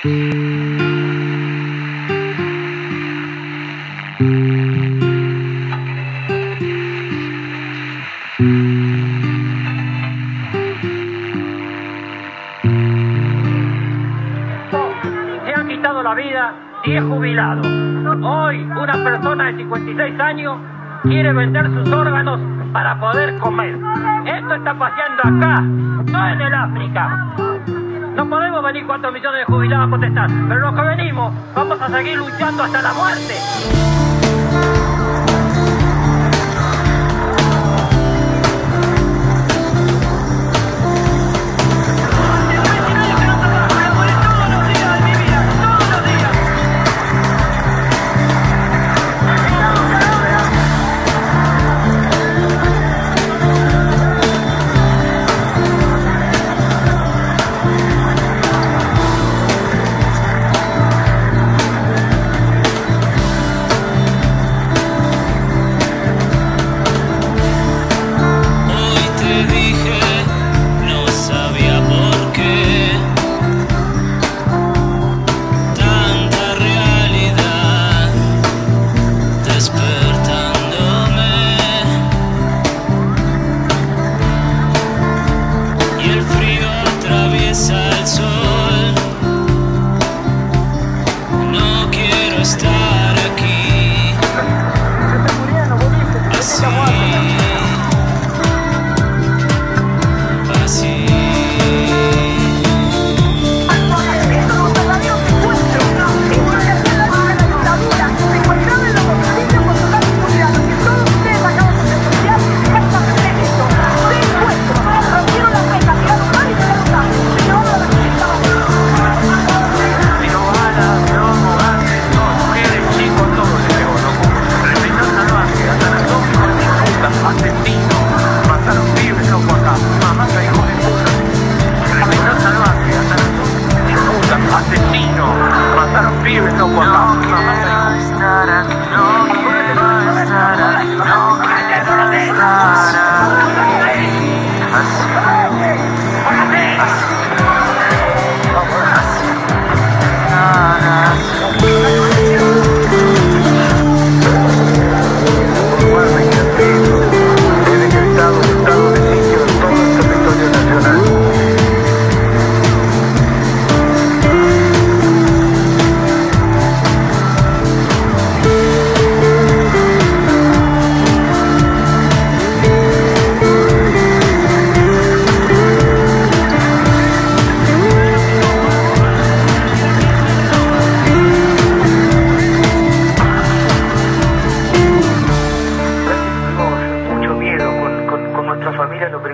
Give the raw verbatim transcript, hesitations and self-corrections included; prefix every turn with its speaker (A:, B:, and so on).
A: Se han quitado la vida diez jubilados. Hoy una persona de cincuenta y seis años quiere vender sus órganos para poder comer. Esto está pasando acá, no en el África. No podemos venir cuatro millones de jubilados a protestar, pero los que venimos vamos a seguir luchando hasta la muerte.
B: Familia, lo